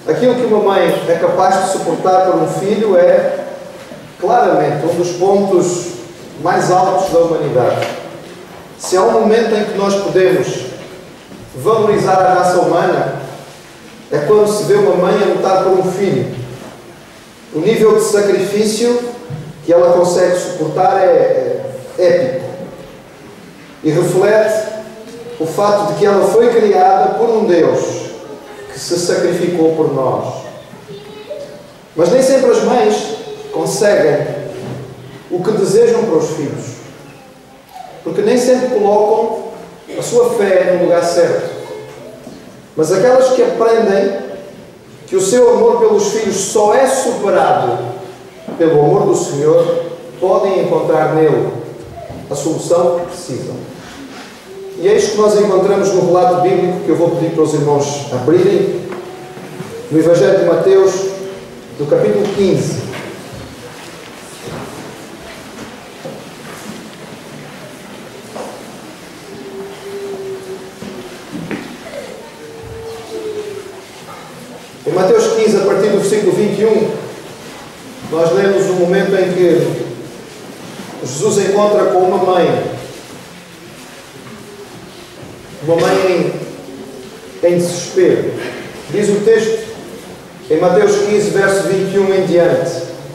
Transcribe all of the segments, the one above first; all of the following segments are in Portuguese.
Aquilo que uma mãe é capaz de suportar por um filho é, claramente, um dos pontos mais altos da humanidade. Se há um momento em que nós podemos valorizar a raça humana, é quando se vê uma mãe a lutar por um filho. O nível de sacrifício que ela consegue suportar é épico. E reflete o fato de que ela foi criada por um Deus que se sacrificou por nós. Mas nem sempre as mães conseguem o que desejam para os filhos, porque nem sempre colocam a sua fé no lugar certo. Mas aquelas que aprendem que o seu amor pelos filhos só é superado pelo amor do Senhor, podem encontrar nele a solução que precisam. E é isto que nós encontramos no relato bíblico que eu vou pedir para os irmãos abrirem, no Evangelho de Mateus, no capítulo 15. Em Mateus 15, a partir do versículo 21, nós lemos o momento em que Jesus encontra com uma mãe em desespero. Diz o texto, em Mateus 15, verso 21 em diante: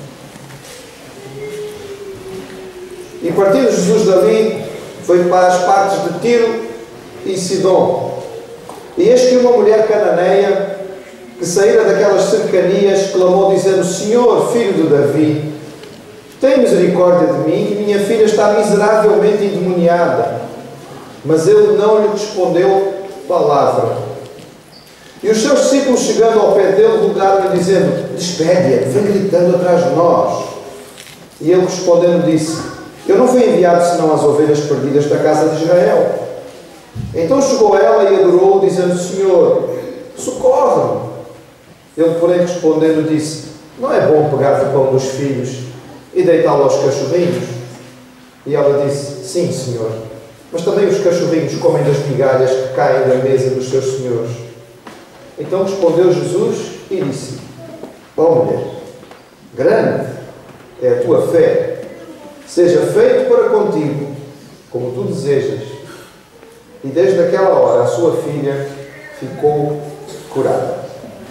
E partindo Jesus dali, foi para as partes de Tiro e Sidom. E eis que uma mulher cananeia, que saíra daquelas cercanias, clamou dizendo: Senhor, filho de Davi, tem misericórdia de mim, que minha filha está miseravelmente endemoniada. Mas ele não lhe respondeu palavra. E os seus discípulos, chegando ao pé dele, rogaram-lhe, dizendo: Despede-a, vem gritando atrás de nós. E ele respondendo disse: Eu não fui enviado senão às ovelhas perdidas da casa de Israel. Então chegou ela e adorou, dizendo: Senhor, socorre-me. Ele, porém, respondendo, disse: Não é bom pegar o pão dos filhos e deitá-lo aos cachorrinhos? E ela disse: Sim, Senhor, mas também os cachorrinhos comem das migalhas que caem da mesa dos seus senhores. Então respondeu Jesus e disse: Ó mulher, grande é a tua fé, seja feito para contigo como tu desejas. E desde aquela hora a sua filha ficou curada.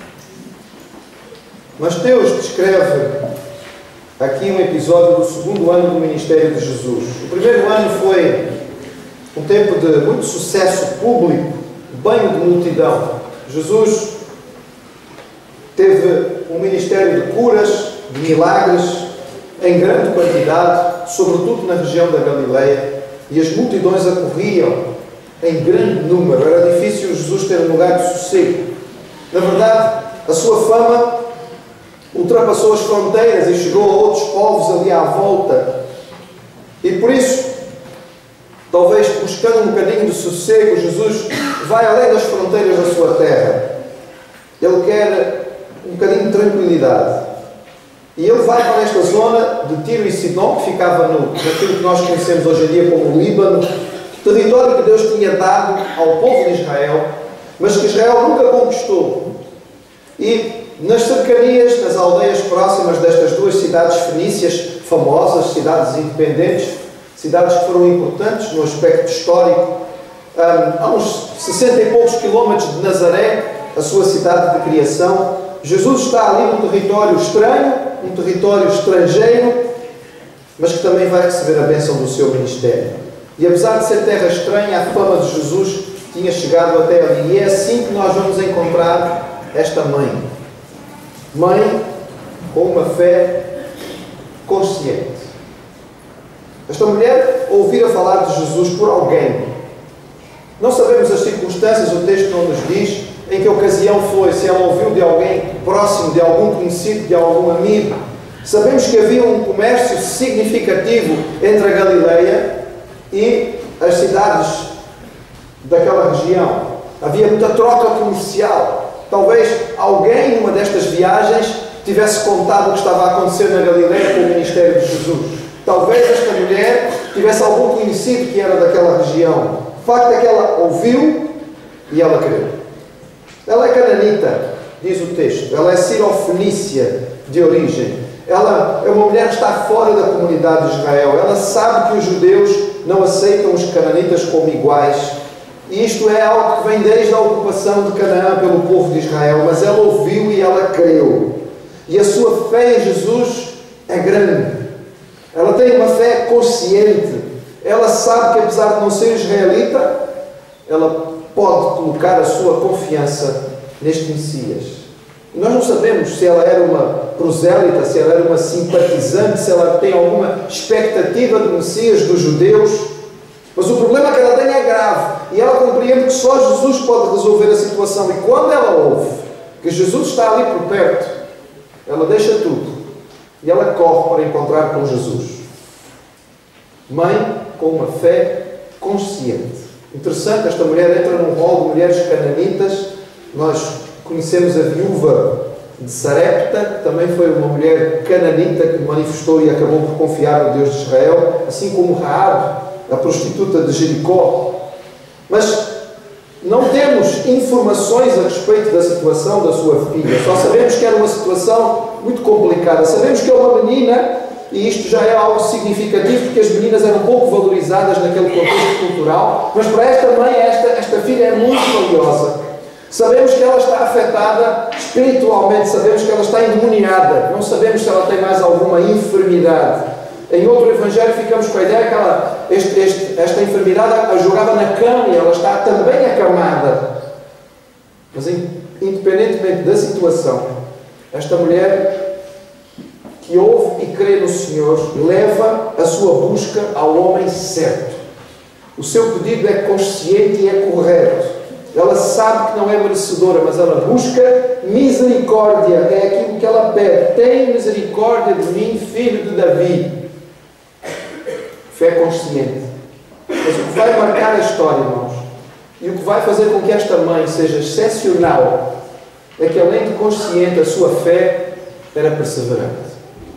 Mateus descreve aqui um episódio do segundo ano do ministério de Jesus. O primeiro ano foi um tempo de muito sucesso público, banho de multidão. Jesus teve um ministério de curas, de milagres, em grande quantidade, sobretudo na região da Galileia, e as multidões acorriam em grande número. Era difícil Jesus ter um lugar de sossego. Na verdade, a sua fama ultrapassou as fronteiras e chegou a outros povos ali à volta. E por isso, talvez buscando um bocadinho de sossego, Jesus vai além das fronteiras da sua terra. Ele quer um bocadinho de tranquilidade. E ele vai para esta zona de Tiro e Sidom, que ficava naquilo que nós conhecemos hoje em dia como o Líbano, território que Deus tinha dado ao povo de Israel, mas que Israel nunca conquistou. E nas cercanias, nas aldeias próximas destas duas cidades fenícias famosas, cidades independentes, cidades que foram importantes no aspecto histórico, a uns 60 e poucos quilómetros de Nazaré, a sua cidade de criação, Jesus está ali num território estranho, um território estrangeiro, mas que também vai receber a bênção do seu ministério. E apesar de ser terra estranha, a fama de Jesus tinha chegado até ali. E é assim que nós vamos encontrar esta mãe. Mãe com uma fé consciente. Esta mulher ouvira falar de Jesus por alguém. Não sabemos as circunstâncias, o texto não nos diz em que ocasião foi, se ela ouviu de alguém próximo, de algum conhecido, de algum amigo. Sabemos que havia um comércio significativo entre a Galileia e as cidades daquela região. Havia muita troca comercial. Talvez alguém numa destas viagens tivesse contado o que estava a acontecer na Galileia com o ministério de Jesus. Talvez esta mulher tivesse algum conhecido que era daquela região. O facto é que ela ouviu e ela creu. Ela é cananita. diz o texto. Ela é cirofenícia de origem. Ela é uma mulher que está fora da comunidade de Israel. Ela sabe que os judeus não aceitam os cananitas como iguais. E isto é algo que vem desde a ocupação de Canaã pelo povo de Israel. Mas ela ouviu e ela creu. E a sua fé em Jesus é grande. Ela tem uma fé consciente. Ela sabe que, apesar de não ser israelita, ela pode colocar a sua confiança neste Messias. E nós não sabemos se ela era uma prosélita, se ela era uma simpatizante, se ela tem alguma expectativa do Messias dos judeus. Mas o problema que ela tem é grave. E ela compreende que só Jesus pode resolver a situação. E quando ela ouve que Jesus está ali por perto, ela deixa tudo e ela corre para encontrar com Jesus. Mãe com uma fé consciente. Interessante, esta mulher entra num rol de mulheres cananitas. Nós conhecemos a viúva de Sarepta, que também foi uma mulher cananita que manifestou e acabou por confiar no Deus de Israel, assim como Raabe, a prostituta de Jericó. Mas não temos informações a respeito da situação da sua filha. Só sabemos que era uma situação muito complicada. Sabemos que é uma menina, e isto já é algo significativo, porque as meninas eram pouco valorizadas naquele contexto cultural, mas para esta mãe, esta filha é muito valiosa. Sabemos que ela está afetada espiritualmente, sabemos que ela está endemoniada, não sabemos se ela tem mais alguma enfermidade. Em outro evangelho ficamos com a ideia que esta enfermidade a jogava na cama e ela está também acamada. Mas independentemente da situação, esta mulher que ouve e crê no Senhor leva a sua busca ao homem certo. O seu pedido é consciente e é correto. Ela sabe que não é merecedora, mas ela busca misericórdia. É aquilo que ela pede. Tem misericórdia de mim, filho de Davi. Fé consciente. Mas o que vai marcar a história, irmãos, e o que vai fazer com que esta mãe seja excepcional, é que além de consciente, a sua fé era perseverante.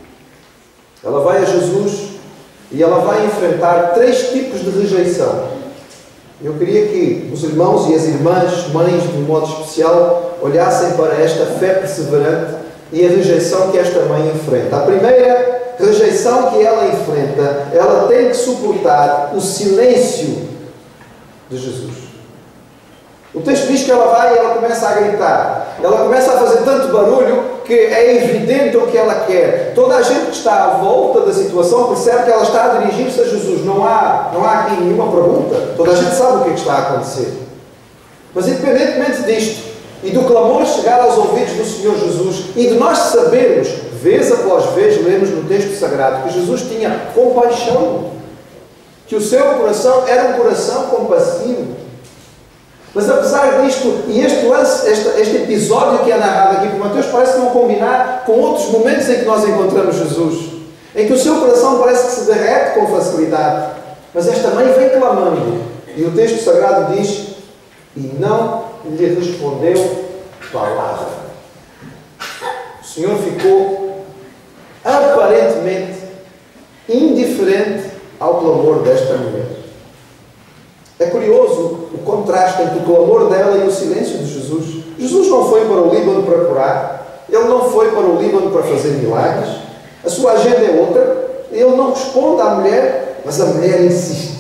Ela vai a Jesus e ela vai enfrentar 3 tipos de rejeição. Eu queria que os irmãos e as irmãs, mães de um modo especial, olhassem para esta fé perseverante e a rejeição que esta mãe enfrenta. A primeira rejeição que ela enfrenta, ela tem que suportar o silêncio de Jesus. O texto diz que ela vai e ela começa a gritar. Ela começa a fazer tanto barulho que é evidente o que ela quer. Toda a gente que está à volta da situação percebe que ela está a dirigir-se a Jesus. Não há aqui nenhuma pergunta. Toda a gente sabe o que é que está a acontecer. Mas independentemente disto e do clamor chegar aos ouvidos do Senhor Jesus e de nós sabermos, vez após vez, lemos no texto sagrado, que Jesus tinha compaixão. Que o seu coração era um coração compassivo. Mas apesar disto, e este episódio que é narrado aqui por Mateus parece não combinar com outros momentos em que nós encontramos Jesus, em que o seu coração parece que se derrete com facilidade. Mas esta mãe vem clamando, e o texto sagrado diz, e não lhe respondeu palavra. O Senhor ficou aparentemente indiferente ao clamor desta mulher. É curioso o contraste entre o clamor dela e o silêncio de Jesus. Jesus não foi para o Líbano para curar. Ele não foi para o Líbano para fazer milagres. A sua agenda é outra. Ele não responde à mulher, mas a mulher insiste.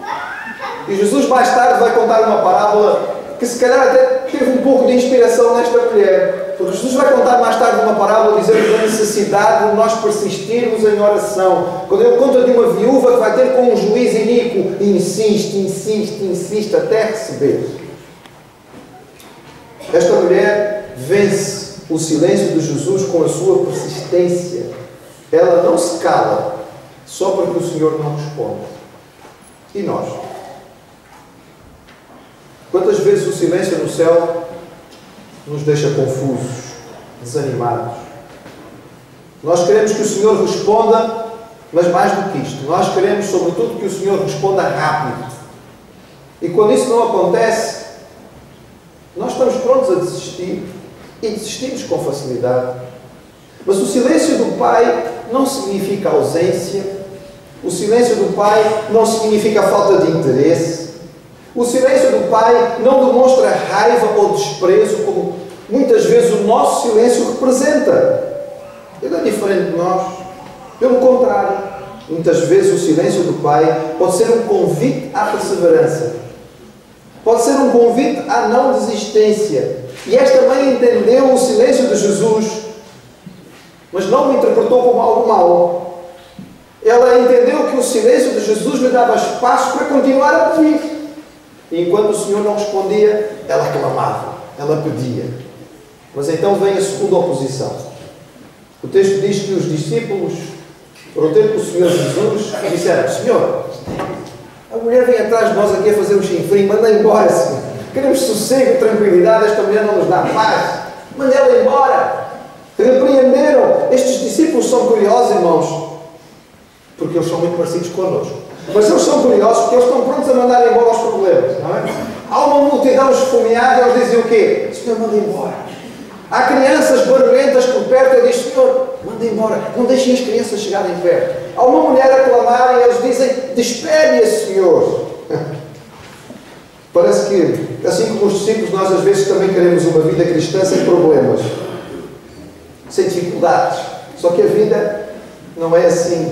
E Jesus mais tarde vai contar uma parábola que se calhar até teve um pouco de inspiração nesta mulher. Porque Jesus vai contar mais tarde uma parábola dizendo da necessidade de nós persistirmos em oração. Quando ele conta de uma viúva que vai ter com um juiz iníquo, e insiste até receber. Esta mulher vence o silêncio de Jesus com a sua persistência. Ela não se cala só porque o Senhor não responde. E nós? Quantas vezes o silêncio no céu nos deixa confusos, desanimados? Nós queremos que o Senhor responda, mas mais do que isto, nós queremos sobretudo que o Senhor responda rápido. E quando isso não acontece, nós estamos prontos a desistir, e desistimos com facilidade. Mas o silêncio do Pai não significa ausência, o silêncio do Pai não significa falta de interesse. O silêncio do Pai não demonstra raiva ou desprezo, como muitas vezes o nosso silêncio representa. Ele é diferente de nós. Pelo contrário, muitas vezes o silêncio do Pai pode ser um convite à perseverança. Pode ser um convite à não desistência. E esta mãe entendeu o silêncio de Jesus, mas não o interpretou como algo mau. Ela entendeu que o silêncio de Jesus lhe dava espaço para continuar a pedir. E enquanto o Senhor não respondia, ela clamava, ela pedia. Mas então vem a segunda oposição. O texto diz que os discípulos foram ter com o Senhor Jesus e disseram: Senhor, a mulher vem atrás de nós aqui a fazer um chinfrim, manda embora, Senhor. Queremos sossego, tranquilidade, esta mulher não nos dá paz. Manda ela embora. Repreenderam. Estes discípulos são curiosos, irmãos, porque eles são muito parecidos connosco. Mas eles são curiosos porque eles estão prontos a mandar embora os problemas, não é? Há uma multidão esfomeada e eles dizem o quê? Senhor, manda embora. Há crianças barulhentas por perto e eles dizem: Senhor, manda embora. Não deixem as crianças chegarem perto. Há uma mulher a clamar e eles dizem: despede-a, Senhor. Parece que, assim como os discípulos, nós às vezes também queremos uma vida cristã sem problemas, sem dificuldades. Só que a vida não é assim.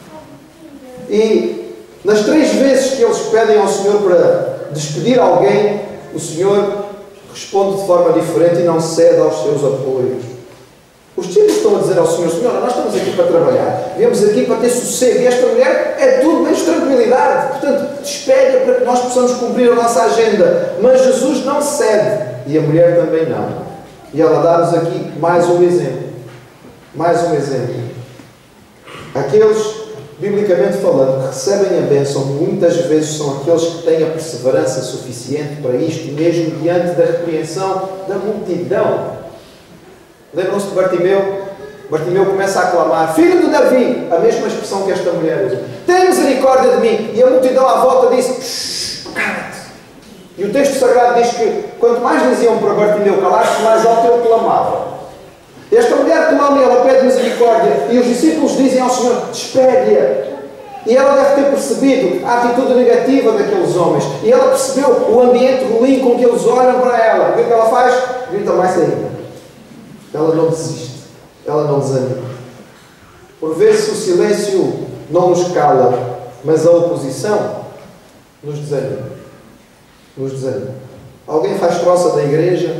E nas 3 vezes que eles pedem ao Senhor para despedir alguém, o Senhor responde de forma diferente e não cede aos seus apoios. Os discípulos estão a dizer ao Senhor: Senhor, nós estamos aqui para trabalhar, viemos aqui para ter sossego, e esta mulher é tudo menos tranquilidade, portanto, despede-a para que nós possamos cumprir a nossa agenda. Mas Jesus não cede, e a mulher também não. E ela dá-nos aqui mais um exemplo. Mais um exemplo. Aqueles, biblicamente falando, que recebem a bênção, muitas vezes são aqueles que têm a perseverança suficiente para isto, mesmo diante da repreensão da multidão. Lembram-se de Bartimeu? Bartimeu começa a clamar: Filho de Davi! A mesma expressão que esta mulher usa. Tem misericórdia de mim! E a multidão à volta disse: cala-te! E o texto sagrado diz que quanto mais diziam para Bartimeu calar-se, mais alto ele clamava. Esta mulher clama e ela pede misericórdia. E os discípulos dizem ao Senhor: despede-a! E ela deve ter percebido a atitude negativa daqueles homens. E ela percebeu o ambiente ruim com que eles olham para ela. E o que ela faz? Grita mais ainda. Ela não desiste. Ela não desanima. Por vezes o silêncio não nos cala, mas a oposição nos desanima. Nos desanima. Alguém faz troça da igreja.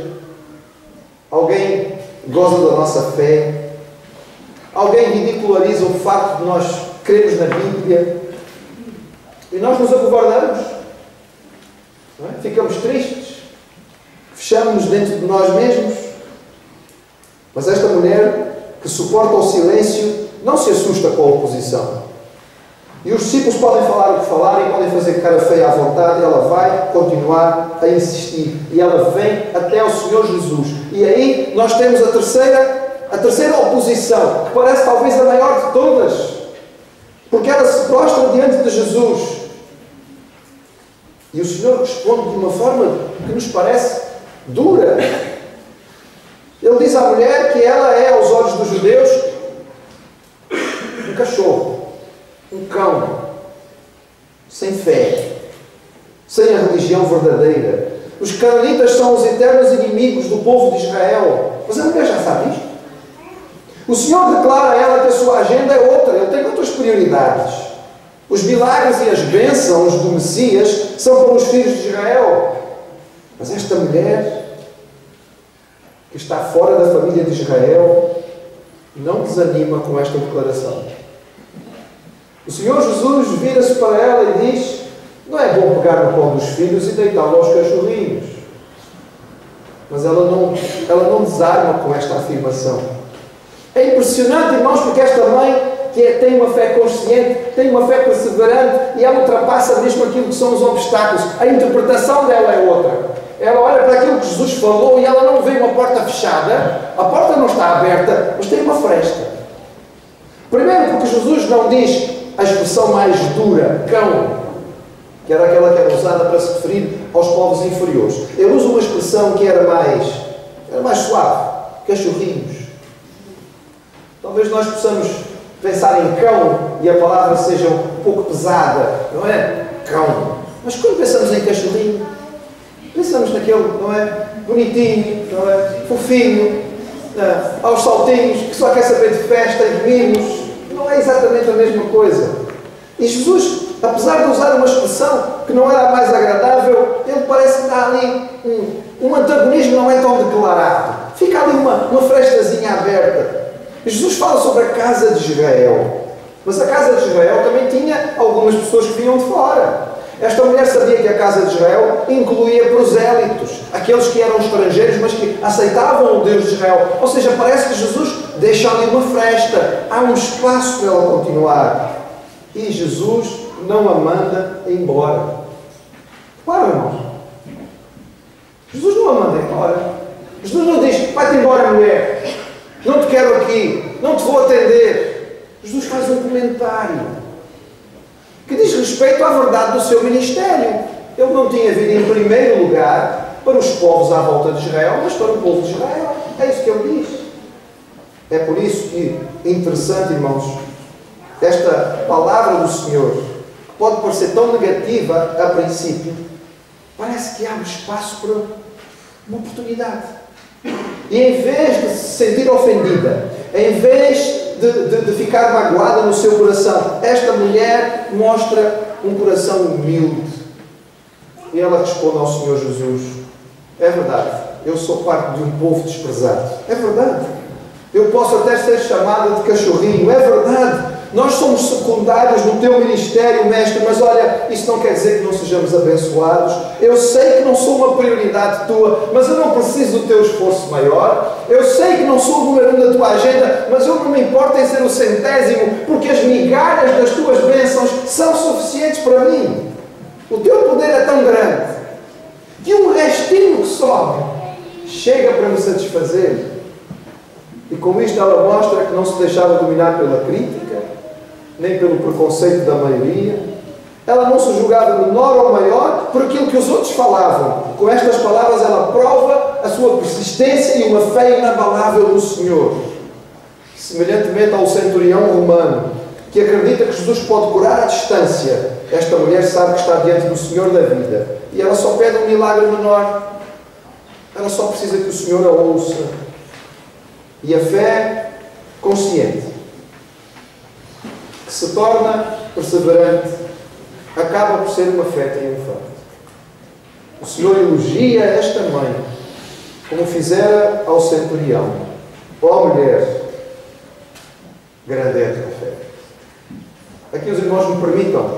Alguém goza da nossa fé. Alguém ridiculariza o facto de nós crermos na Bíblia. E nós nos acovardamos. Não é? Ficamos tristes. Fechamos-nos dentro de nós mesmos. Mas esta mulher, que suporta o silêncio, não se assusta com a oposição. E os discípulos podem falar o que falarem, podem fazer cara feia à vontade, e ela vai continuar a insistir. E ela vem até ao Senhor Jesus. E aí nós temos a terceira oposição, que parece talvez a maior de todas. Porque ela se prostra diante de Jesus. E o Senhor responde de uma forma que nos parece dura. Ele diz à mulher que ela é, aos olhos dos judeus, um cachorro, um cão, sem fé, sem a religião verdadeira. Os cananitas são os eternos inimigos do povo de Israel. Mas a mulher já sabe isto. O Senhor declara a ela que a sua agenda é outra, ele tem outras prioridades. Os milagres e as bênçãos do Messias são para os filhos de Israel. Mas esta mulher, que está fora da família de Israel, não desanima com esta declaração. O Senhor Jesus vira-se para ela e diz: não é bom pegar no pão dos filhos e deitá-lo aos cachorrinhos. Mas ela não desarma com esta afirmação. É impressionante, irmãos, porque esta mãe, tem uma fé consciente, tem uma fé perseverante, e ela ultrapassa mesmo aquilo que são os obstáculos. A interpretação dela é outra. Ela olha para aquilo que Jesus falou e ela não vê uma porta fechada. A porta não está aberta, mas tem uma fresta. Primeiro porque Jesus não diz a expressão mais dura, cão, que era aquela que era usada para se referir aos povos inferiores. Ele usa uma expressão que era mais suave, cachorrinhos. Talvez nós possamos pensar em cão e a palavra seja um pouco pesada, não é? Cão. Mas quando pensamos em cachorrinho, pensamos naquele, não é? Bonitinho, não é? Fofinho. aos saltinhos, que só quer saber de festa e de mimos. Não é exatamente a mesma coisa. E Jesus, apesar de usar uma expressão que não era a mais agradável, ele parece que está ali um antagonismo não é tão declarado. Fica ali uma frestazinha aberta. Jesus fala sobre a casa de Israel. Mas a casa de Israel também tinha algumas pessoas que vinham de fora. Esta mulher sabia que a casa de Israel incluía prosélitos, aqueles que eram estrangeiros, mas que aceitavam o Deus de Israel. Ou seja, parece que Jesus deixa ali uma fresta. Há um espaço para ela continuar. E Jesus não a manda embora. Claro, irmãos. Jesus não a manda embora. Jesus não diz, vai-te embora, mulher. Não te quero aqui. Não te vou atender. Jesus faz um comentário que diz respeito à verdade do seu ministério. Ele não tinha vindo em primeiro lugar para os povos à volta de Israel, mas para o povo de Israel. É isso que ele diz. É por isso que, interessante, irmãos, esta palavra do Senhor, que pode parecer tão negativa a princípio, parece que abre espaço para uma oportunidade. E em vez de se sentir ofendida, em vez de ficar magoada no seu coração, esta mulher mostra um coração humilde. E ela responde ao Senhor Jesus: é verdade, eu sou parte de um povo desprezado. É verdade. Eu posso até ser chamada de cachorrinho. É verdade. Nós somos secundários no teu ministério, mestre, mas olha, isso não quer dizer que não sejamos abençoados. Eu sei que não sou uma prioridade tua, mas eu não preciso do teu esforço maior. Eu sei que não sou o número 1 da tua agenda, mas eu não me importo em ser o 100º, porque as migalhas das tuas bênçãos são suficientes para mim. O teu poder é tão grande que um restinho que sobe chega para me satisfazer. E com isto ela mostra que não se deixava dominar pela crítica, nem pelo preconceito da maioria. Ela não se julgava menor ou maior por aquilo que os outros falavam. Com estas palavras ela prova a sua persistência e uma fé inabalável no Senhor. Semelhantemente ao centurião romano, que acredita que Jesus pode curar à distância, esta mulher sabe que está diante do Senhor da vida. E ela só pede um milagre menor. Ela só precisa que o Senhor a ouça. E a fé consciente, que se torna perseverante, acaba por ser uma fé triunfante. O Senhor elogia esta mãe, como fizera ao centurião. Ó mulher, grande é a tua fé. Aqui os irmãos me permitam.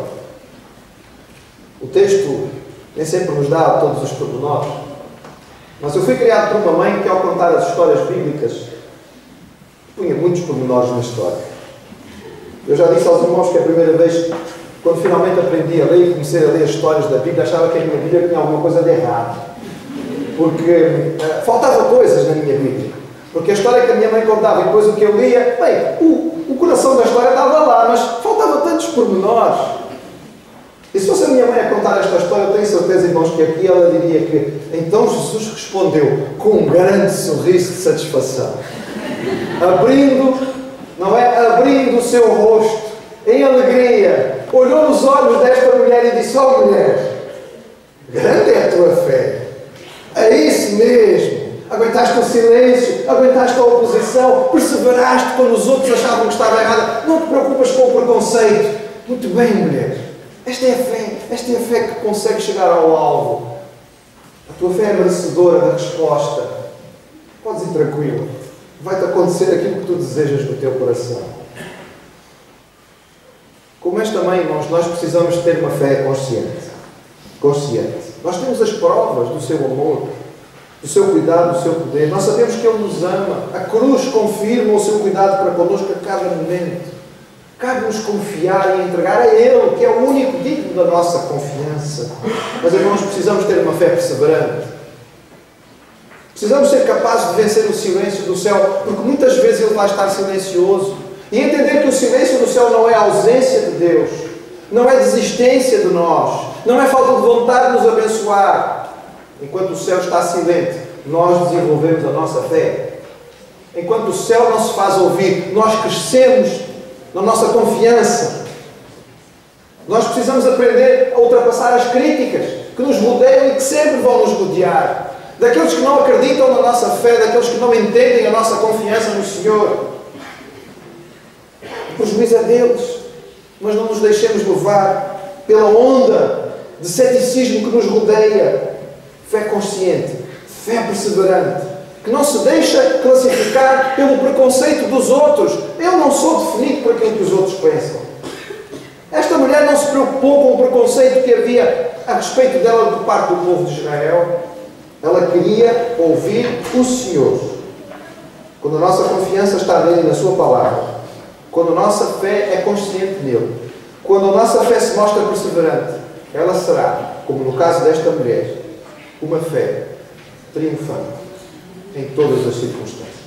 O texto nem sempre nos dá todos os pormenores, mas eu fui criado por uma mãe que, ao contar as histórias bíblicas, punha muitos pormenores na história. Eu já disse aos irmãos que a primeira vez, quando finalmente aprendi a ler e comecei a ler as histórias da Bíblia, achava que a minha Bíblia tinha alguma coisa de errado. Porque faltava coisas na minha Bíblia. Porque a história que a minha mãe contava e depois o que eu lia, bem, o coração da história estava lá, mas faltava tantos pormenores. E se fosse a minha mãe a contar esta história, eu tenho certeza, irmãos, que aqui ela diria que então Jesus respondeu com um grande sorriso de satisfação. Abrindo, não é? Abrindo o seu rosto em alegria, olhou nos olhos desta mulher e disse: ó mulher, grande é a tua fé. É isso mesmo. Aguentaste o silêncio, aguentaste a oposição, perseveraste quando os outros achavam que estava errado. Não te preocupas com o preconceito. Muito bem, mulher. Esta é a fé que consegue chegar ao alvo. A tua fé é merecedora da resposta. Podes ir tranquilo. Vai-te acontecer aquilo que tu desejas no teu coração. Como esta mãe, irmãos, nós precisamos ter uma fé consciente. Nós temos as provas do seu amor, do seu cuidado, do seu poder. Nós sabemos que Ele nos ama. A cruz confirma o seu cuidado para connosco a cada momento. Cabe-nos confiar e entregar a Ele, que é o único digno da nossa confiança. Mas, irmãos, precisamos ter uma fé perseverante. Precisamos ser capazes de vencer o silêncio do céu, porque muitas vezes Ele vai estar silencioso. E entender que o silêncio do céu não é ausência de Deus, não é desistência de nós, não é falta de vontade de nos abençoar. Enquanto o céu está silente, nós desenvolvemos a nossa fé. Enquanto o céu não se faz ouvir, nós crescemos na nossa confiança. Nós precisamos aprender a ultrapassar as críticas que nos rodeiam e que sempre vão nos rodear. daqueles que não acreditam na nossa fé, daqueles que não entendem a nossa confiança no Senhor. O prejuízo é deles, mas não nos deixemos levar pela onda de ceticismo que nos rodeia. Fé consciente, fé perseverante, que não se deixa classificar pelo preconceito dos outros. Eu não sou definido por aquilo que os outros pensam. Esta mulher não se preocupou com o preconceito que havia a respeito dela de parte do povo de Israel. Ela queria ouvir o Senhor. Quando a nossa confiança está nele, na sua palavra, quando a nossa fé é consciente nele, quando a nossa fé se mostra perseverante, ela será, como no caso desta mulher, uma fé triunfante em todas as circunstâncias.